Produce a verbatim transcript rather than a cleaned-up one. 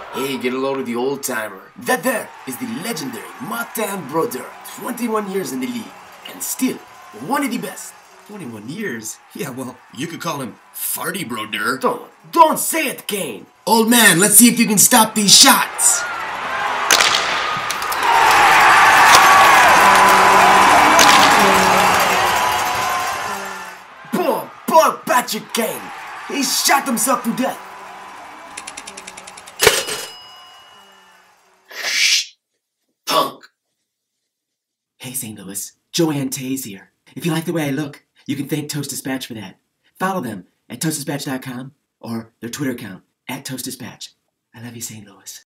Hey, get a load of the old timer. That there is the legendary Martin Brodeur. twenty-one years in the league, and still one of the best. twenty-one years? Yeah, well, you could call him Farty Brodeur. Don't, don't say it, Kane. Old man, let's see if you can stop these shots. Poor, poor Patrick Kane. He shot himself to death. Shh, punk. Hey, Saint Louis, Joanne Tays here. If you like the way I look, you can thank Toast Dispatch for that. Follow them at toast dispatch dot com or their Twitter account, at Toast Dispatch. I love you, Saint Louis.